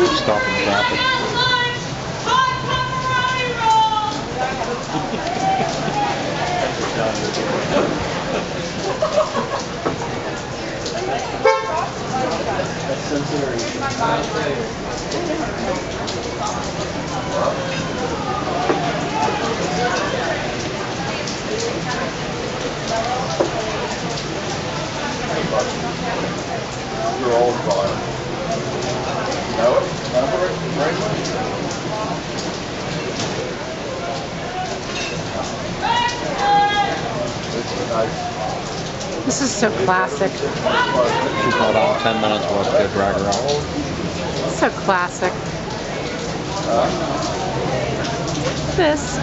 Stopping traffic. You're all fine. Know it? Remember it? This is so classic. She called out 10 minutes worth to drag her out. So classic. This.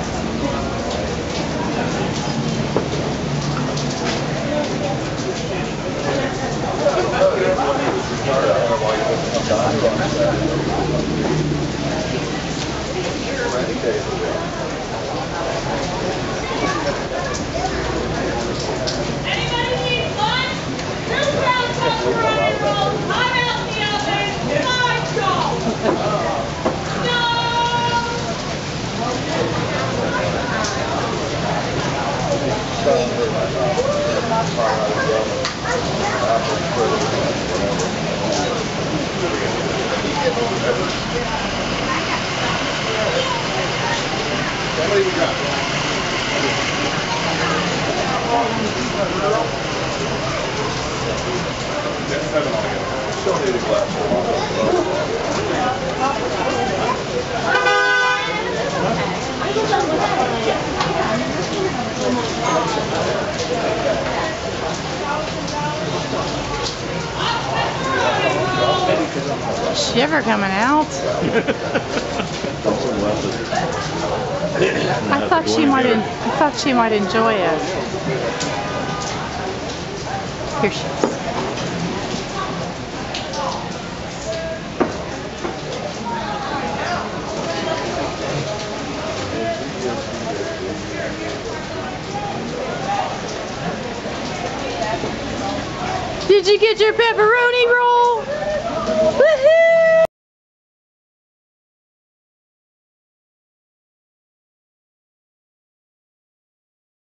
Shiver coming out. I thought she might enjoy it. Here she is. Did you get your pepperoni roll? Woohoo!